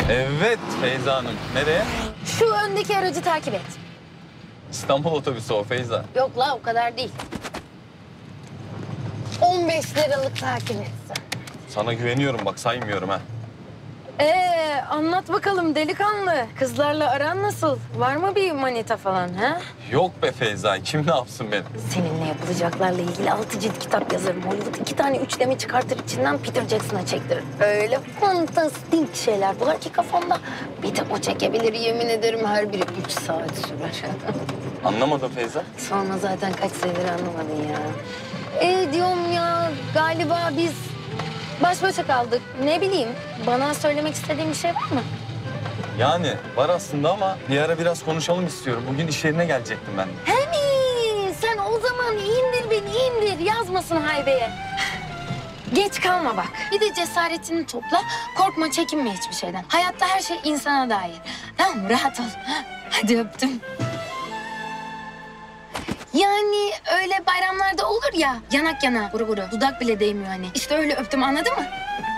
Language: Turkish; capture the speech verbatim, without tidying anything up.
Evet Feyza Hanım. Nereye? Şu öndeki aracı takip et. İstanbul otobüsü o Feyza. Yok la o kadar değil. on beş liralık takip etsin. Sana güveniyorum bak saymıyorum ha. Ee, anlat bakalım delikanlı. Kızlarla aran nasıl? Var mı bir manita falan ha? Yok be Feyza. Kim ne yapsın benim? Seninle yapılacaklarla ilgili altı cilt kitap yazarım. Hollywood iki tane üçleme çıkartır içinden Peter Jackson'a çektirir. Öyle fantastik şeyler bular ki kafamda. Bir de o çekebilir yemin ederim her biri üç saat sürer. Anlamadım Feyza. Sonra zaten kaç senedir anlamadın ya. Ee diyorum ya galiba biz baş başa kaldık. Ne bileyim bana söylemek istediğin bir şey var mı? Yani var aslında ama bir ara biraz konuşalım istiyorum. Bugün iş yerine gelecektim ben. He mi? Sen o zaman indir beni indir. Yazmasın haybeye. Geç kalma bak. Bir de cesaretini topla. Korkma, çekinme hiçbir şeyden. Hayatta her şey insana dair. Tamam mı? Rahat ol. Hadi öptüm. Yani öyle bayramlarda olur ya. Yanak yana, guru guru. Dudak bile değmiyor hani. İşte öyle öptüm, anladın mı?